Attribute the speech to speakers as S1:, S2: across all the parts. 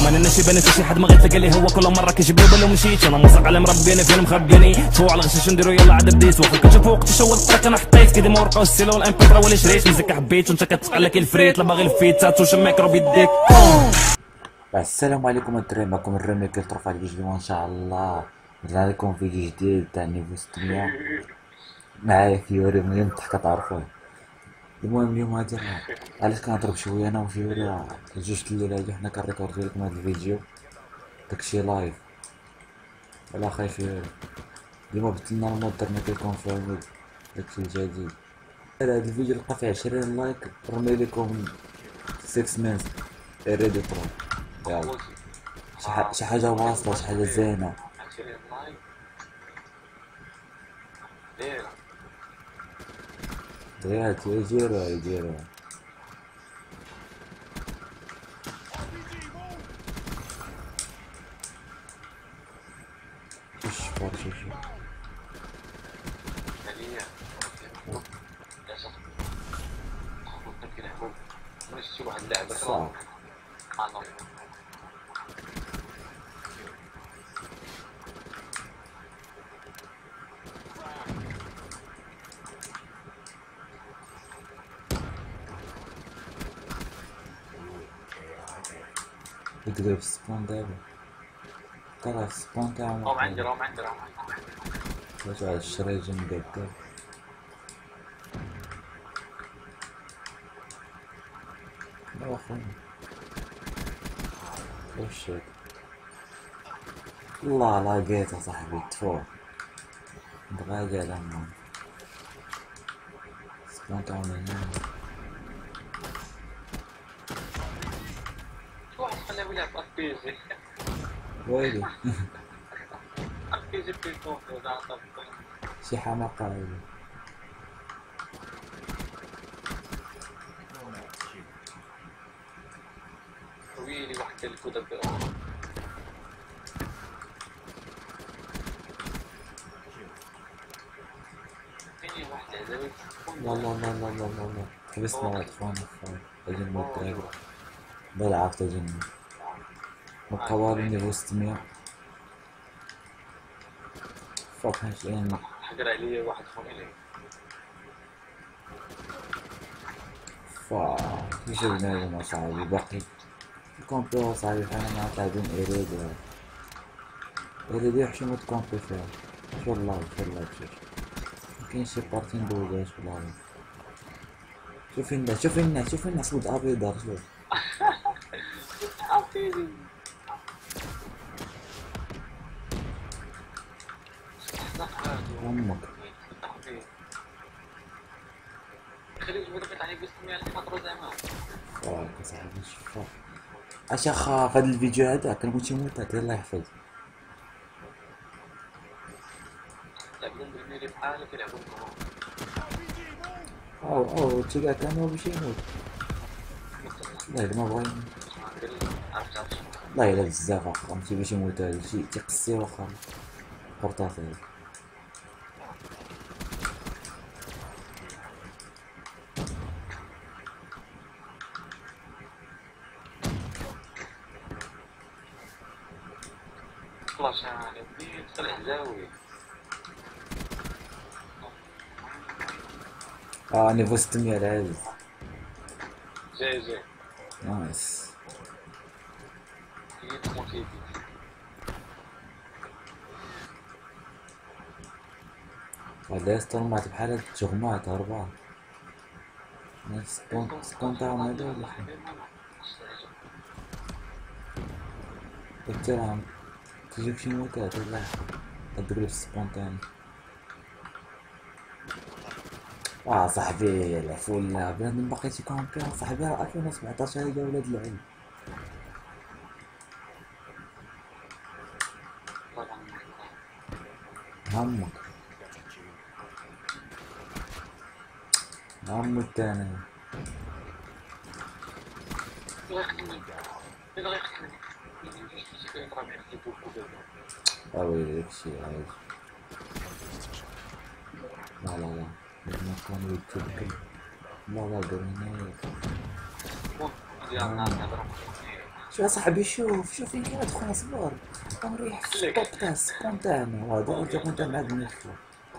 S1: ما انا شي بنت شي حد ما غيتلقى لي هو كل مره كيجيب لي بالو مشيت انا موثق على مربيني فين مخبيني فوق على غشاش نديرو يلا عاد بديت واخا كنت فوق تشوت الطريق انا حطيت كيديما ورقه والسيلو والام بي 3 ولا شريت مزيكا حبيت وانت كتسقى لك الفريت لا باغي الفيت تاتوش الميكرو بيديك.
S2: السلام عليكم الدراري، معكم الرمي كيترفع الفيديو ان شاء الله. رجعنا لكم فيديو جديد تاع نيفو 600 معايا فيوري مليون ضحكة تعرفوه. المهم اليوم غادي علاش كنهضر شويه انا وفيوري جوج الليل هادي حنا كنريكورديو لكم هاد الفيديو داكشي لايف ولا خايف فيوري. اليوم بدلنا المود درنا كيكونفيرمي داكشي الجديد. هاد الفيديو لقى فيه 20 لايك رمي لكم 6 مانس ريدي برو. يلا شي حاجة واصلة، شي حاجة زينة. يديرو شوف يقدر السبون دابا طلع السبون تاعهم.
S3: راهم عندي
S2: واش على الشريجة مقدر لا اخويا واش الله لاقيت اصاحبي تفوق دغاجة على ما السبون تاعهم هنا.
S3: واحد خلاه يلعب اربيجي
S2: ويلي
S3: اربيجي في الفوق
S2: شي حماقة هادي.
S3: ويلي واحد ديال الكودة فيني واحد عزاوي
S2: لا حبسنا واحد فانا غادي نموت دابا بلعب تجنن مقاومة نيفو 600 فوق هاشين
S3: حقر عليا واحد خويا
S2: كيفاش بنادم اصاحبي باقي الكومبي اصاحبي حنا مع لاعبين إيريد يحشمو تكومبي فيها. شو اللايف مكاين شي بارتي ندوزهاش في اللايف. شوف الناس سود ابيض شوف امك
S3: خليك تبدا عليك بس مية خاطر زعما
S2: فاك اصاحبي شوف اش اخاف هاد الفيديو هذا كنموت يموت هذا الله يحفظ.
S3: لعبون بالميري بحالك يلعبون
S2: او تيقع كان هو باش يموت. لا ما بغا لا الا بزاف واخا ماشي باش يموت هذا شي تيقصي واخا قرطاس هذا.
S3: خلاص يعني بديت طلع زاوي
S2: نيفو 600 العزيز
S3: زي
S2: نايس.
S3: هي موتيفي
S2: هذا يستلمات بحال هاد التغمات أربعة سبون تاعهم هادا ولا قلت لهم تجيك شي موتات ولا تدري السبون تاعنا. صاحبي العفو ولا بنادم باقي تيكومبي صاحبي راه 2017 هادا ولاد العلم. همك التاني اوي داكشي عايز لا ما كانوا يتبكر لا قرينا شو يا صاحبي، شوف فين كاين هاد خونا صبر. كنريح في الطوب تاع السكون تاعنا، وهذا الجو تاع معدن يخلع.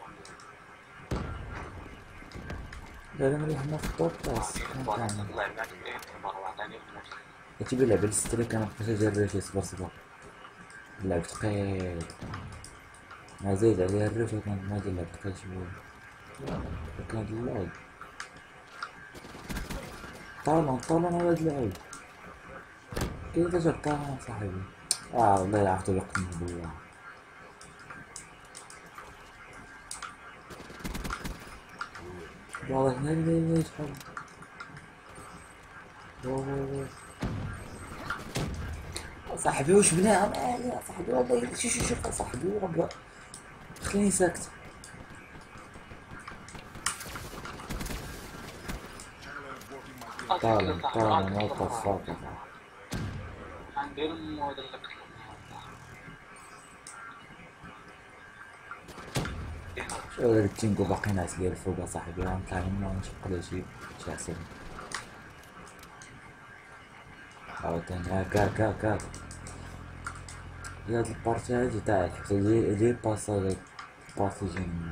S2: لا نريح هنا في الطوب تاع السكون تاعنا.
S3: طلع معك ايه مرة عطاني فلوس.
S2: هادشي بيلعب على الستريك، انا مبقيتش نجرب شي صبر. اللعب ثقيل. ما زايد عليها الريف، كانت ما اللعب ثقيل شوية. كان اللعب طالون على هاد اللعب. كيف جاب طالون صاحبي؟ والله عرفتو يقتل بالله. والله هنا اللي شحال. صاحبي واش بناها مالي يا صاحبي، والله شوف يا صاحبي وربا خليني ساكت. طالع وات ذا فاك.
S3: غندير المود اللي قلت
S2: شو هذا التينكو باقي ناعس ليا الفوق صاحبي، غنطلع هنا ونشق له شي عسل. عاوتاني هاك هاد البارتي هادي تاع حتى جي باساج بارتي جيم.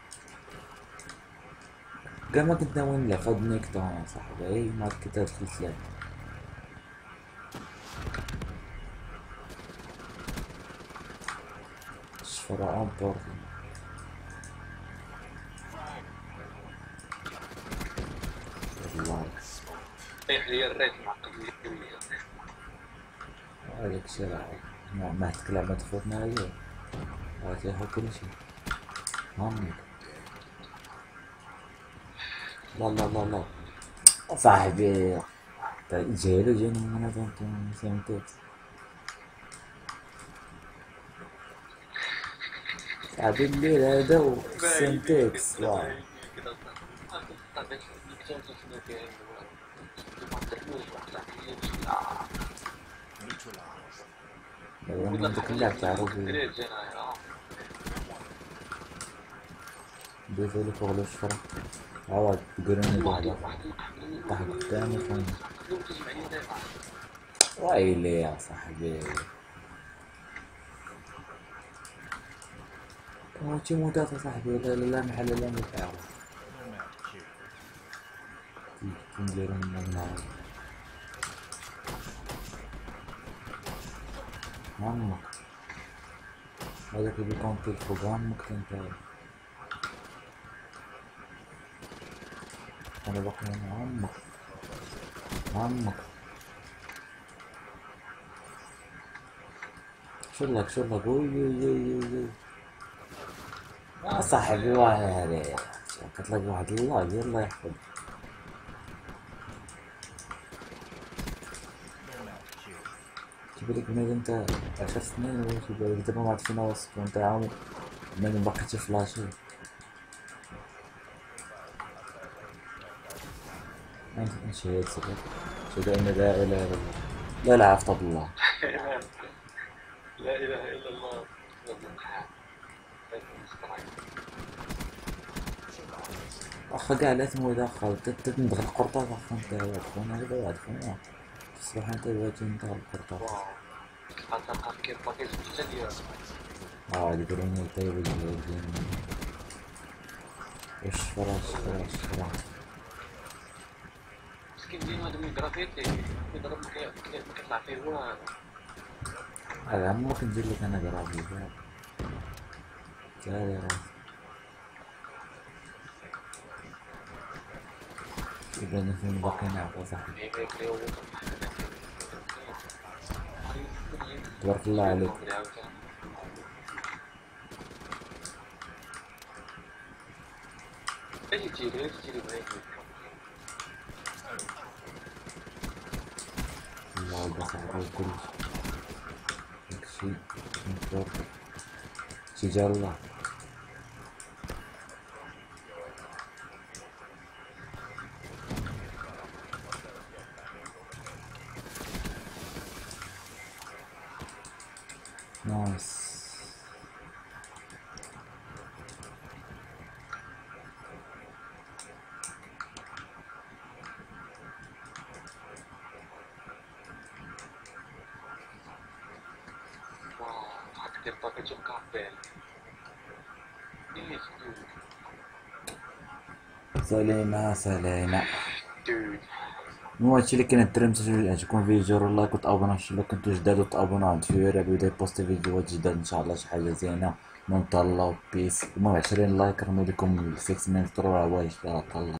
S2: كاع ما كنت ناوي نلعب هاد النيكتون صاحبي، اي ما كنت دخلت لعب. الشفرة اون بورتي والله.
S3: طيح لي الريت معقد لي كمية.
S2: هذاك الشي راه ما هاديك اللعبة تفوتنا عليه، راه تيحو كلشي هامك. لا صاحبي جايلو جاني من منظمة سيمتكس. صاحبي الليل هذا وسيمتكس واو. من ديك اللعب تاع روبي دوزو لي فوق الشفرة. عوض تقولون واحدة طاح قدامي فين. ويلي يا صاحبي، موتي موتات يا صاحبي، لا محل لا متعب. نديرو من النار عمك. هذاك اللي كونتي الفوق عمك انت. انا باقي هنا عمك. شلك وي صاحبي واحد كتلاقي واحد الله يلا يحفظ. تبالك بنادم انت 10 سنين ولا تبالك دابا ما عرفتش شنو السكون تاعهم، بنادم باقي تيفلاشي. نشهد صدق شهد ان لا اله الا الله. لا لا عفت الله.
S3: لا اله الا الله.
S2: اخا كاع لا تموت اخا تندغ القرطاس اخا انت خونا هذا واحد خونا تصبح انت دلوقتي انت القرطاس.
S3: كيف باقي زوج ديال
S2: هادي كروني طيب الجيم. الشفرة
S3: مسكين ديما هذا من جرافيتي يضرب ما كيطلع فيه والو.
S2: هذا عمرك ندير لك انا قرابي تعال يا راس. إذا نحن باقي نعرف صاحبي. تبارك الله عليك.
S3: اجي تجيلي
S2: الله بس على كلش شي متوقع شي جا الله. نايس.
S3: del proprio John Campbell. Yes,
S2: سالينا سالينا.
S3: dude.
S2: المهم هادشي اللي كاين الدراري، متنساوش يعجبكم الفيديو ديروا لايك وتابوناو الا كنتو جداد، وتابوناو عند فيوري بيبدا يبوستي فيديوهات جداد ان شاء الله شي حاجه زينه. المهم تهلاو بيس. المهم 20 لايك رمي لكم 6 مليون راه واجد. يلا تهلاو.